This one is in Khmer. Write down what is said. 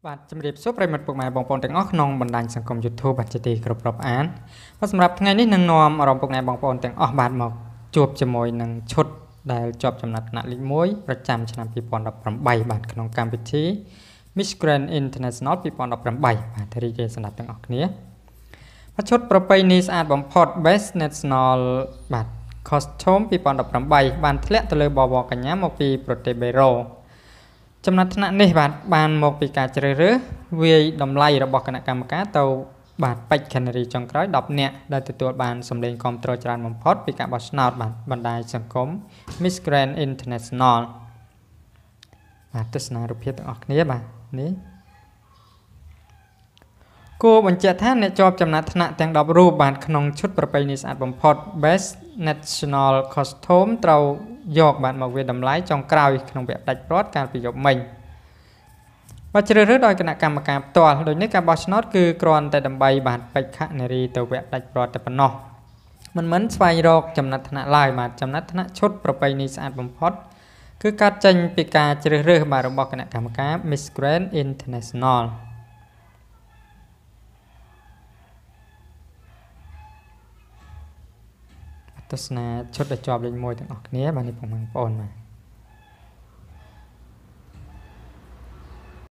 បាទជំរាបសួរប្រិយមិត្តពុកម៉ែបងប្អូនទាំងអស់ក្នុងបណ្ដាញសង្គម YouTube បាទជាទីគោរពរាប់អានបាទសម្រាប់ថ្ងៃនេះនឹងនាំអារម្មណ៍ពុកម៉ែបងប្អូនទាំងអស់បាទមកជួបជាមួយនឹងឈុតដែលជាប់ចំណាត់ថ្នាក់លេខ1ប្រចាំឆ្នាំ2018បាទក្នុងកម្មវិធី Miss Grand International 2018បាទរីករាយស្ដាប់ទាំងអស់គ្នាបាទឈុតប្រពៃណីស្អាតបំផុត Best National បាទ Costume 2018បានធ្លាក់ទៅលើបវរកញ្ញាមកពីប្រទេសបេរូចំណាត់ថ្នាក់នេះបាទបានមកពីការជ្រើសរើសវាយតម្លៃរបស់គណៈកម្មការទៅបាទបេក្ខនារីចុងក្រោយ10នាក់ដែលទទួលបានសម្លេងគាំទ្រច្រើនបំផុតពីការបោះឆ្នោតបាទបណ្ដាញសង្គម Miss Grand International បាទទស្សនារូបភាពទាំងអស់គ្នាបាទនេះគួរបញ្ជាក់ថាអ្នកជាប់ចំណាត់ថ្នាក់ទាំង10រូបបាទក្នុងឈុតប្រពៃណីស្អាតបំផុត Best National Costume ត្រូវយកបាទមកវាយតម្លៃចុងក្រោយក្នុងវគ្គផ្ដាច់ព្រាត់កាលពីយប់មិញបាទជ្រើសរើសដោយគណៈកម្មការផ្ទាល់ដូចនេះការបោះឆ្នោតគឺគ្រាន់តែដើម្បីបាទបេក្ខនារីទៅវគ្គផ្ដាច់ព្រាត់តែប៉ុណ្ណោះមិនស្វែងរកចំណាត់ថ្នាក់ឡើយបាទចំណាត់ថ្នាក់ឈុតប្រពៃណីស្អាតបំផុតគឺកាត់ចេញពីការជ្រើសរើសបាទរបស់គណៈកម្មការ Miss Grand Internationalទស្សនាឈុតដែលជាប់លេខ1ទាំងអស់គ្នាបាទនេះបងប្អូនបាទ